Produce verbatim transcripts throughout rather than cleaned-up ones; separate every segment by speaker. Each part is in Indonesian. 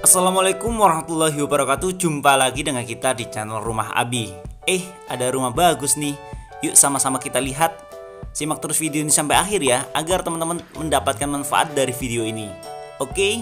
Speaker 1: Assalamualaikum warahmatullahi wabarakatuh. Jumpa lagi dengan kita di channel Rumah Abi. Eh, ada rumah bagus nih. Yuk sama-sama kita lihat. Simak terus video ini sampai akhir ya, agar teman-teman mendapatkan manfaat dari video ini. Oke?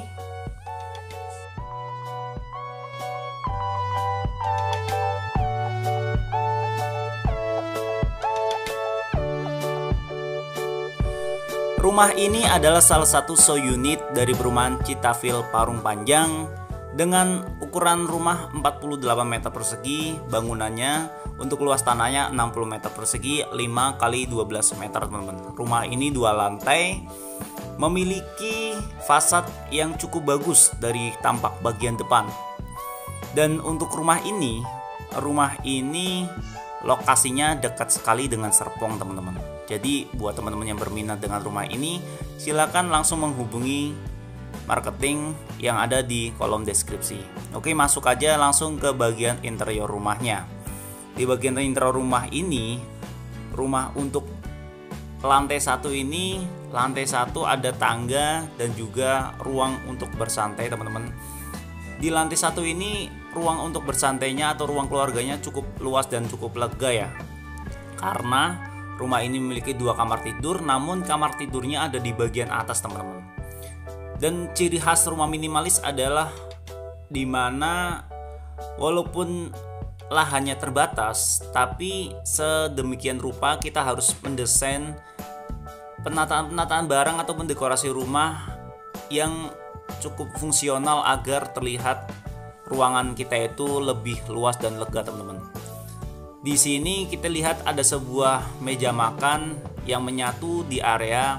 Speaker 1: Rumah ini adalah salah satu show unit dari perumahan Citafil Parung Panjang dengan ukuran rumah empat puluh delapan meter persegi. Bangunannya untuk luas tanahnya enam puluh meter persegi, lima kali dua belas meter teman-teman. Rumah ini dua lantai, memiliki fasad yang cukup bagus dari tampak bagian depan. Dan untuk rumah ini, rumah ini lokasinya dekat sekali dengan Serpong teman-teman. Jadi buat teman-teman yang berminat dengan rumah ini, silakan langsung menghubungi marketing yang ada di kolom deskripsi. Oke, masuk aja langsung ke bagian interior rumahnya. Di bagian interior rumah ini, rumah untuk lantai satu ini, lantai satu ada tangga dan juga ruang untuk bersantai teman-teman. Di lantai satu ini, ruang untuk bersantainya atau ruang keluarganya cukup luas dan cukup lega ya. Karena rumah ini memiliki dua kamar tidur, namun kamar tidurnya ada di bagian atas teman-teman. Dan ciri khas rumah minimalis adalah dimana walaupun lahannya terbatas, tapi sedemikian rupa kita harus mendesain penataan-penataan barang atau mendekorasi rumah yang cukup fungsional agar terlihat ruangan kita itu lebih luas dan lega teman-teman. Di sini kita lihat ada sebuah meja makan yang menyatu di area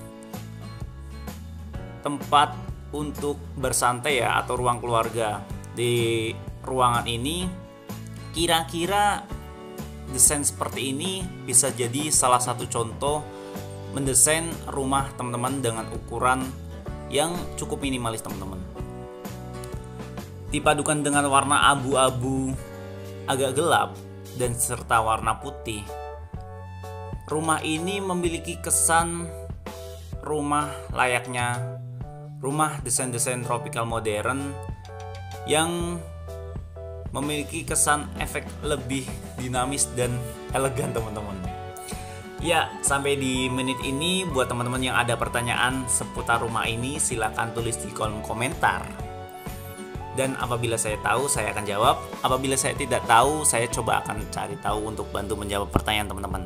Speaker 1: tempat untuk bersantai ya, atau ruang keluarga. Di ruangan ini kira-kira desain seperti ini bisa jadi salah satu contoh mendesain rumah teman-teman dengan ukuran yang cukup minimalis teman-teman. Dipadukan dengan warna abu-abu agak gelap dan serta warna putih, rumah ini memiliki kesan rumah layaknya rumah desain-desain tropical modern yang memiliki kesan efek lebih dinamis dan elegan teman-teman. Ya, sampai di menit ini buat teman-teman yang ada pertanyaan seputar rumah ini, silakan tulis di kolom komentar. Dan apabila saya tahu, saya akan jawab. Apabila saya tidak tahu, saya coba akan cari tahu untuk bantu menjawab pertanyaan teman-teman.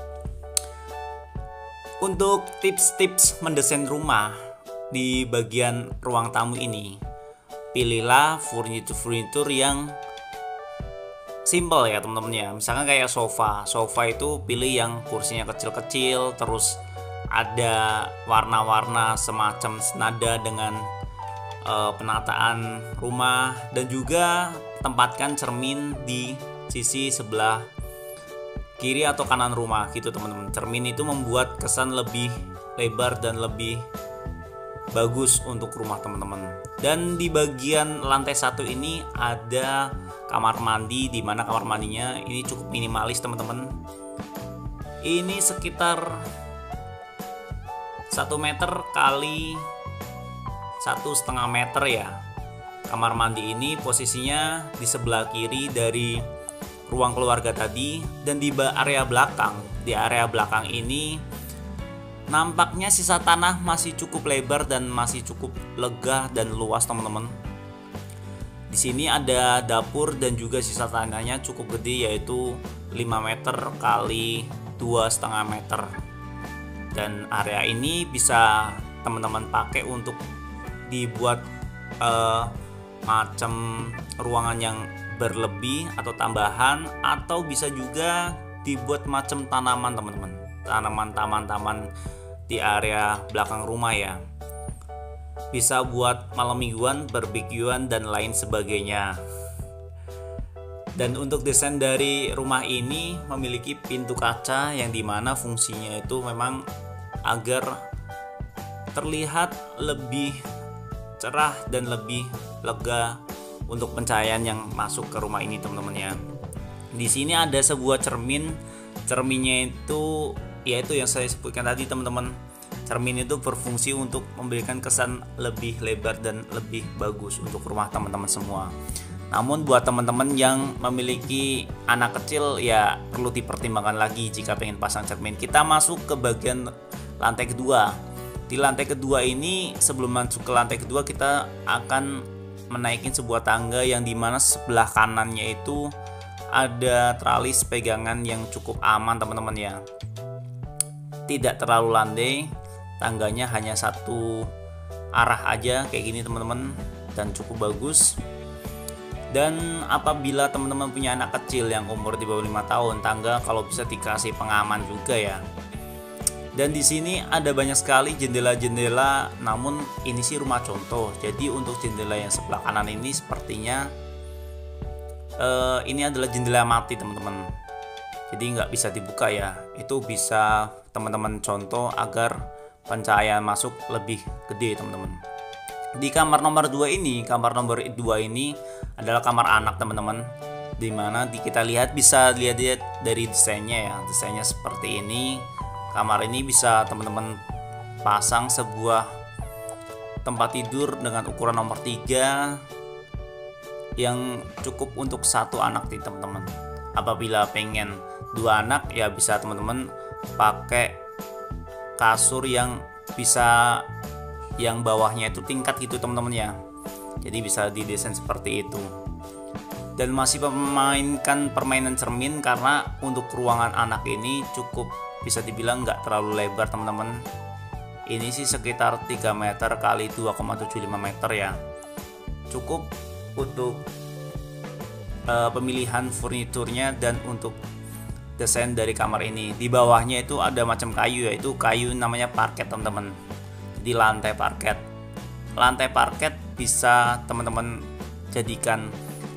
Speaker 1: Untuk tips-tips mendesain rumah di bagian ruang tamu ini, pilihlah furnitur-furnitur yang simple ya teman-teman ya. Misalkan kayak sofa. Sofa itu pilih yang kursinya kecil-kecil, terus ada warna-warna semacam senada dengan penataan rumah, dan juga tempatkan cermin di sisi sebelah kiri atau kanan rumah gitu teman-teman. Cermin itu membuat kesan lebih lebar dan lebih bagus untuk rumah teman-teman. Dan di bagian lantai satu ini ada kamar mandi, di mana kamar mandinya ini cukup minimalis teman-teman. Ini sekitar satu meter kali satu setengah meter ya. Kamar mandi ini posisinya di sebelah kiri dari ruang keluarga tadi, dan di area belakang, di area belakang ini nampaknya sisa tanah masih cukup lebar dan masih cukup lega dan luas teman-teman. Di sini ada dapur dan juga sisa tanahnya cukup gede, yaitu lima meter kali dua setengah meter. Dan area ini bisa teman-teman pakai untuk dibuat uh, macam ruangan yang berlebih atau tambahan, atau bisa juga dibuat macam tanaman teman-teman, tanaman taman-taman di area belakang rumah ya. Bisa buat malam mingguan, barbekyuan dan lain sebagainya. Dan untuk desain dari rumah ini memiliki pintu kaca yang dimana fungsinya itu memang agar terlihat lebih cerah dan lebih lega untuk pencahayaan yang masuk ke rumah ini teman-teman ya. Di sini ada sebuah cermin. Cerminnya itu yaitu yang saya sebutkan tadi teman-teman. cermin itu berfungsi untuk memberikan kesan lebih lebar dan lebih bagus untuk rumah teman-teman semua. Namun buat teman-teman yang memiliki anak kecil ya perlu dipertimbangkan lagi jika pengen pasang cermin. Kita masuk ke bagian lantai kedua. Di lantai kedua ini, sebelum masuk ke lantai kedua, kita akan menaikin sebuah tangga yang dimana sebelah kanannya itu ada tralis pegangan yang cukup aman teman-teman ya. Tidak terlalu landai, tangganya hanya satu arah aja kayak gini teman-teman, dan cukup bagus. Dan apabila teman-teman punya anak kecil yang umur di bawah lima tahun, tangga kalau bisa dikasih pengaman juga ya. Dan di sini ada banyak sekali jendela-jendela, namun ini sih rumah contoh. Jadi untuk jendela yang sebelah kanan ini sepertinya uh, ini adalah jendela mati teman-teman. Jadi nggak bisa dibuka ya. Itu bisa teman-teman contoh agar pencahayaan masuk lebih gede teman-teman. Di kamar nomor dua ini, kamar nomor dua ini adalah kamar anak teman-teman. Dimana kita lihat bisa lihat-lihat dari desainnya ya. Desainnya seperti ini. Kamar ini bisa teman-teman pasang sebuah tempat tidur dengan ukuran nomor tiga yang cukup untuk satu anak nih teman-teman. Apabila pengen dua anak ya bisa teman-teman pakai kasur yang bisa yang bawahnya itu tingkat gitu teman-teman ya. Jadi bisa didesain seperti itu. Dan masih memainkan permainan cermin karena untuk ruangan anak ini cukup bisa dibilang nggak terlalu lebar teman-teman. Ini sih sekitar tiga meter kali dua koma tujuh lima meter ya. Cukup untuk uh, pemilihan furniturnya dan untuk desain dari kamar ini. Di bawahnya itu ada macam kayu, yaitu kayu namanya parket teman-teman. Di lantai parket. Lantai parket bisa teman-teman jadikan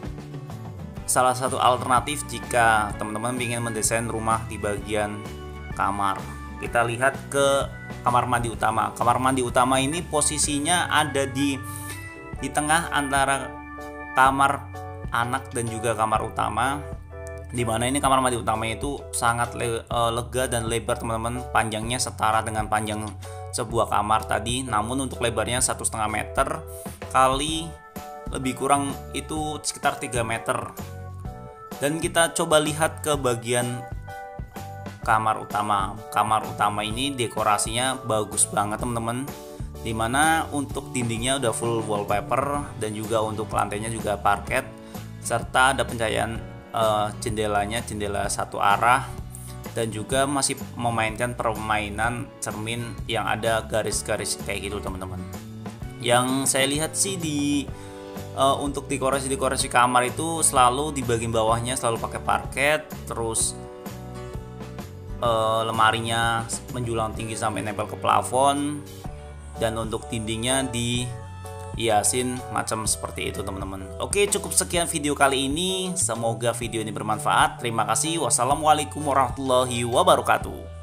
Speaker 1: salah satu alternatif jika teman-teman ingin mendesain rumah di bagian kamar. Kita lihat ke kamar mandi utama. Kamar mandi utama ini posisinya ada di di tengah antara kamar anak dan juga kamar utama. Di mana ini kamar mandi utama itu sangat le, uh, lega dan lebar teman-teman. Panjangnya setara dengan panjang sebuah kamar tadi. Namun untuk lebarnya satu setengah meter kali lebih kurang itu sekitar tiga meter. Dan kita coba lihat ke bagian kamar utama. Kamar utama ini dekorasinya bagus banget teman-teman. Dimana untuk dindingnya udah full wallpaper dan juga untuk lantainya juga parket, serta ada pencahayaan uh, jendelanya jendela satu arah, dan juga masih memainkan permainan cermin yang ada garis-garis kayak gitu teman-teman. Yang saya lihat sih di uh, untuk dekorasi-dekorasi kamar itu selalu di bagian bawahnya selalu pakai parket, terus Uh, lemarinya menjulang tinggi sampai nempel ke plafon, dan untuk dindingnya dihiasin macam seperti itu teman-teman. Oke, cukup sekian video kali ini. Semoga video ini bermanfaat. Terima kasih. Wassalamualaikum warahmatullahi wabarakatuh.